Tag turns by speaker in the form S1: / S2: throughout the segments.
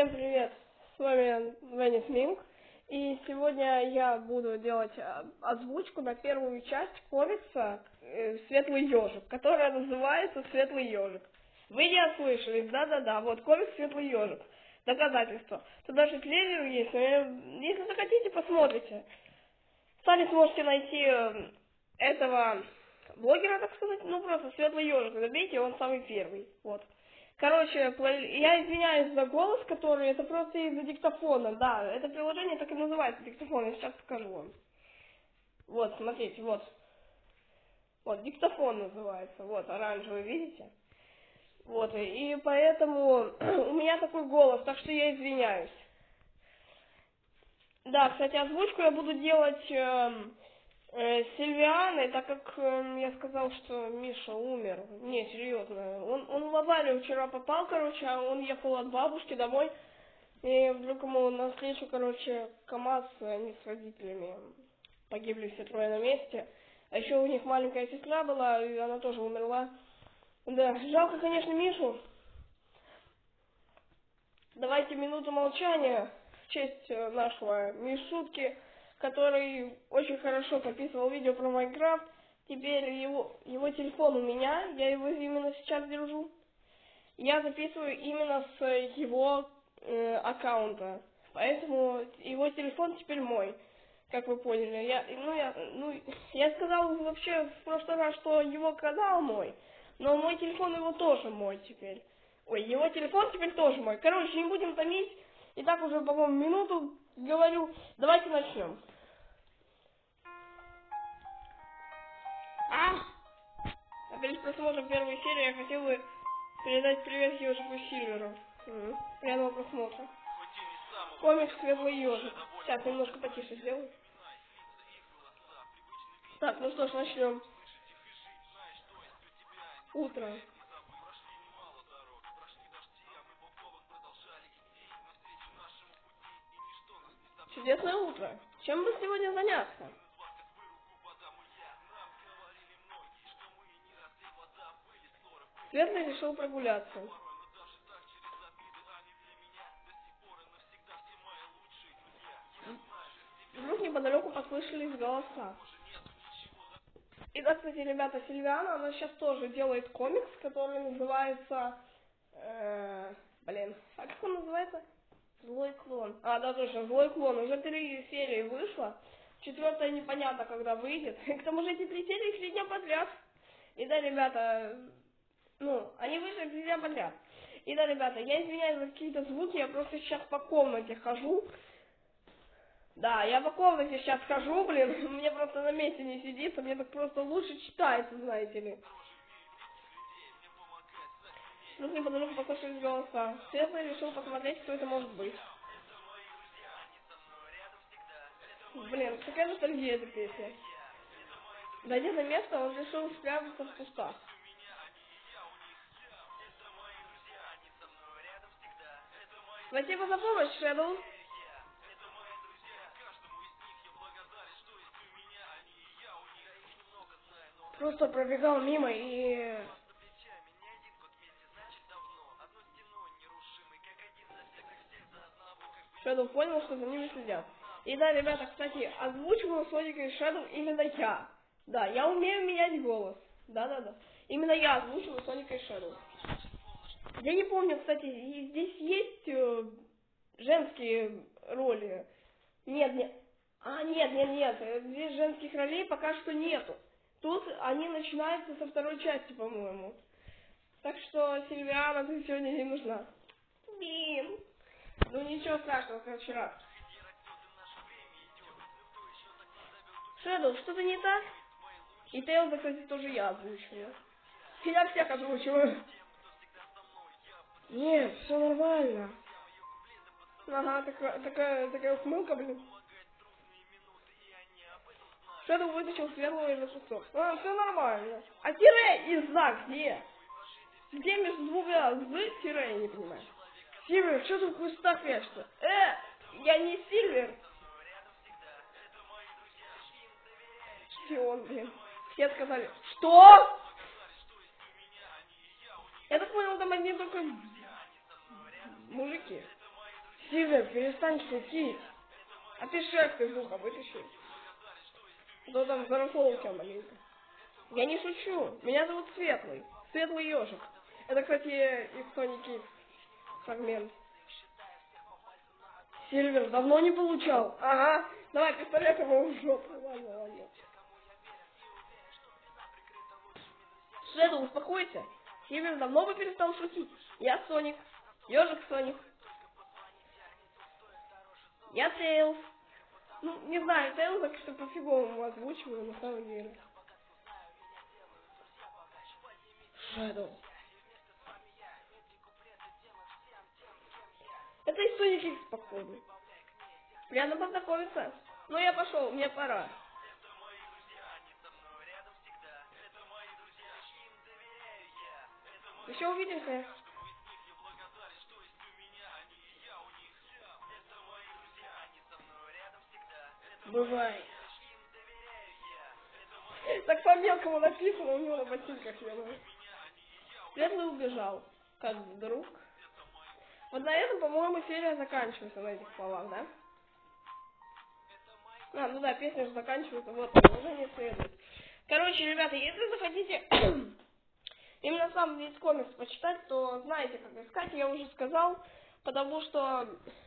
S1: Всем привет! С вами Венис Минг. И сегодня я буду делать озвучку на первую часть комикса «Светлый ежик», которая называется «Светлый ежик». Вы не ослышались, да-да-да, вот комикс «Светлый ежик». Доказательство. Тут даже трейлер есть, но если захотите, посмотрите. Сами сможете найти этого блогера, так сказать, ну просто «Светлый ежик», забейте, он самый первый, вот. Короче, я извиняюсь за голос, который, это просто из-за диктофона, да, это приложение так и называется, диктофон, я сейчас покажу вам. Вот, смотрите, вот, диктофон называется, вот, оранжевый, видите? Вот, и поэтому у меня такой голос, так что я извиняюсь. Да, кстати, озвучку я буду делать Сильвианой, так как я сказал, что Миша умер. Не, серьезно. Он в аварию вчера попал, короче, а он ехал от бабушки домой. И вдруг ему навстречу, короче, КамАЗ, они с родителями погибли все трое на месте. А еще у них маленькая сестра была, и она тоже умерла. Да, жалко, конечно, Мишу. Давайте минуту молчания в честь нашего Мишутки, который очень хорошо записывал видео про Майнкрафт. Теперь его телефон у меня, я его именно сейчас держу. Я записываю именно с его аккаунта, поэтому его телефон теперь мой, как вы поняли. Я сказал вообще в прошлый раз, что его канал мой, но мой телефон его тоже мой теперь. Ой, его телефон теперь тоже мой. Короче, не будем томить. И так уже, по-моему, минуту говорю. Давайте начнем. Перед просмотром первой серии я хотел бы передать привет ежику Сильверу. Приятного просмотра. Комикс «Светлый ежик». Сейчас немножко потише сделаю. Так, ну что ж, начнем. Утро. Чудесное утро. Чем бы сегодня заняться? Светлый решил прогуляться. Вдруг неподалеку послышались голоса. И да, кстати, ребята, Сильвиана, она сейчас тоже делает комикс, который называется... а как он называется? Злой клон. Да, точно, Злой клон. Уже 3 серии вышло. 4-я непонятно, когда выйдет. К тому же эти 3 серии 3 дня подряд. И да, ребята, они вышли 3 дня подряд. И да, ребята, я извиняюсь за какие-то звуки, я просто сейчас по комнате хожу. Да, я по комнате сейчас хожу, мне просто на месте не сидится, мне так просто лучше читается, знаете ли. Вдруг неподалеку послышались голоса. Светлый решил посмотреть, кто это может быть. Какая ностальгия эта песня. Дойдя до места, он решил спрятаться в кустах. Спасибо за помощь, Шэдоу. Просто пробегал мимо и... Шэдоу понял, что за ними следят. И да, ребята, кстати, озвучиваю Соника и Шэдоу именно я. Да, я умею менять голос. Да. Именно я озвучиваю Соника и Шэдоу. Я не помню, кстати, здесь есть женские роли. Нет. Нет. Здесь женских ролей пока что нету. Тут они начинаются со 2-й части, по-моему. Так что, Сильвиана, ты сегодня не нужна. Блин. Ну ничего страшного, как вчера. Шэдоу, что-то не так? И Тейлза, кстати, тоже я озвучиваю. Я всех озвучиваю. Нет, все нормально. Ага, такая ухмылка, блин. Шэдоу вытащил светлого из-за кустов. Все нормально. А тире и знак где? Где между двумя «з» тире, я не понимаю. Сильвер, что ты в кустах прячешься? Я не Сильвер. Шпион, блин. Все сказали, что? Я так понял, там одни только мужики. Сильвер, перестань шутить. А ты шерсть из уха вытащи. Кто там заросло у тебя маленько. Я не шучу. Меня зовут Светлый. Светлый ежик. Это, кстати, из Sonic X фрагмент. Сильвер, давно не получал. Ага. Давай, пистолет его в жопу. Ладно. Шэдоу, успокойся. Сильвер давно бы перестал шутить. Я Соник. Ежик Соник. Я Тейлз. Ну, не знаю, Тейлз так что по-фиговому озвучиваю, на самом деле. Шэдоу. Это из Sonic X, походу. Приятно познакомиться. Ну, я пошел, мне пора. Еще увидимся. Бывай. Так по мелкому написано, у него на ботинках я. Светлый убежал. Как вдруг. Вот на этом, по-моему, серия заканчивается на этих словах, да? А, ну да, песня же заканчивается, вот, продолжение следует. Короче, ребята, если захотите именно сам весь комикс почитать, то знаете, как искать, я уже сказал, потому что...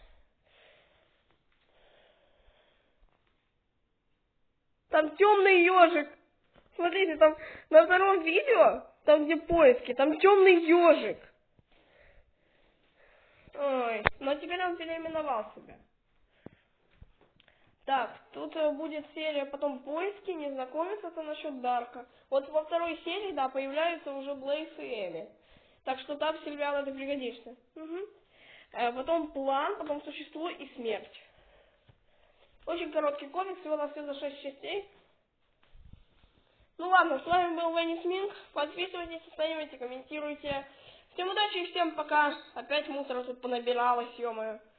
S1: Там темный ежик. Смотрите, там на втором видео, там где поиски, там темный ежик. Ой, но теперь он переименовал себя. Так, тут будет серия потом поиски, незнакомец, это насчет Дарка. Вот во второй серии, да, появляются уже Блейз и Эми. Так что там, Сильвиан, ты пригодишься. Угу. Потом план, потом существо и смерть. Очень короткий комикс, всего на все за 6 частей. Ну ладно, с вами был Венис Минк. Подписывайтесь, оценивайте, комментируйте. Всем удачи и всем пока. Опять мусора тут понабиралось, ё-моё.